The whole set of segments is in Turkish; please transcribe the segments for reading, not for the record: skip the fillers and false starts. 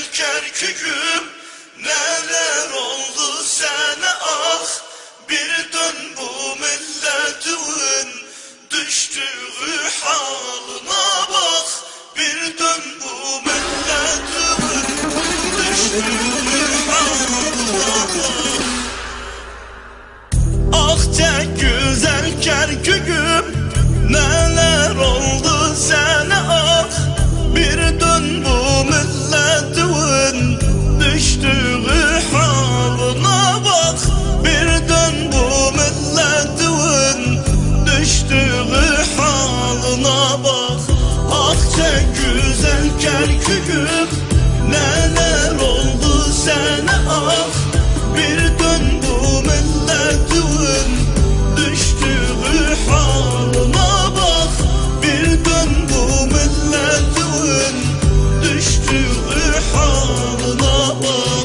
Kerkük'üm, neler oldu sana ah. Bir dön bu milletin düştüğü haline bak. Bir dön bu milletin düştüğü haline bak. Ah tek güzel Kerkük'üm, neler oldu sana ah. Bir dön bu milletin düştüğü haline bak. Bir dön bu milletin düştüğü haline bak. Ah tek güzel Kerkük'üm, neler oldu sana ah. Bir dön bu milletin düştüğü haline bak. Bir dön bu milletin düştüğü haline bak.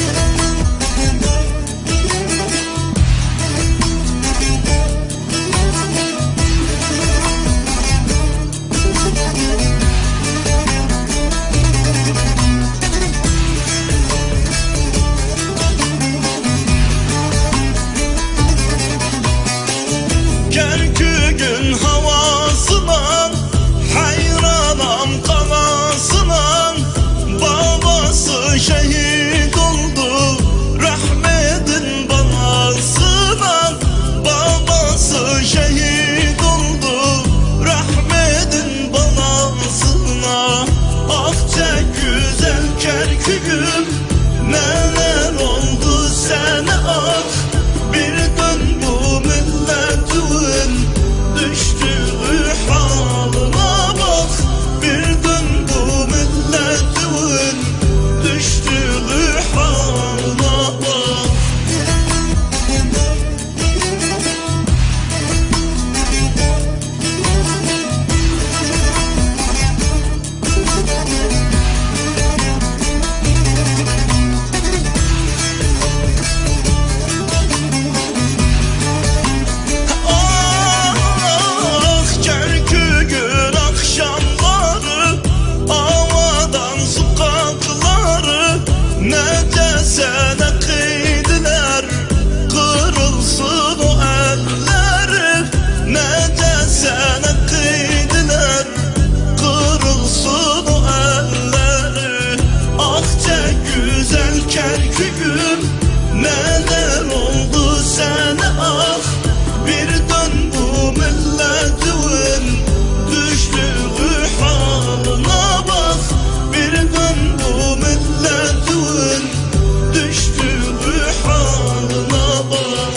Kerkük'ün havasına hayranam kavasına. Babası şehit oldu rahmetin banasına. Babası şehit oldu rahmetin banasına. Ah tek güzel Kerkük'üm, neler oldu sana ah. Bir dön bu milletin düştüğü haline bak. Bir dön bu milletin düştüğü haline bak. Necesine kıydılar, kırılsın o elleri. Necesine kıydılar, kırılsın o elleri. Ah tek güzel Kerkük'üm, neler oldu sana ah. Bir dön bu milletin düştüğü haline bak. Bir dön bu milletin düştüğü haline bak.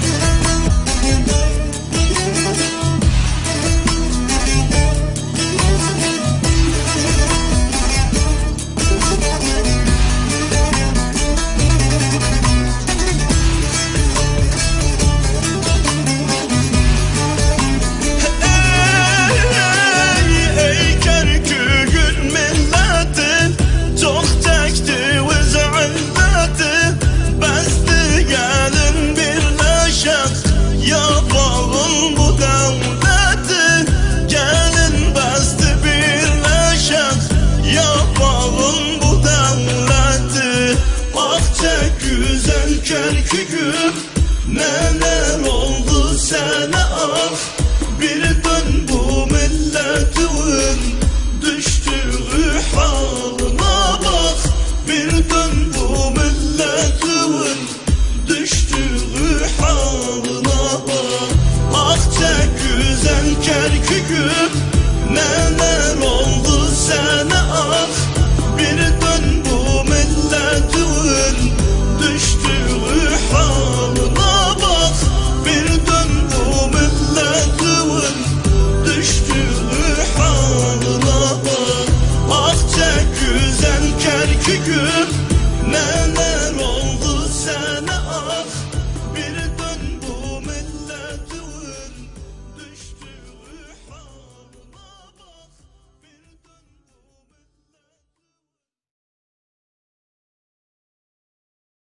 Ey Kerkük'ün milleti, çok çekti vizilleti. Besti gelin birleşek, yapalım bu devleti. Gelin besti birleşek, yapalım bu devleti. Ah tek güzel Kerkük'üm, neler oldu sana ah. Bir dön bu milletin düştüğü haline bak. Bir dön bu milletin düştüğü haline bak. Ah tek güzel Kerkük'üm,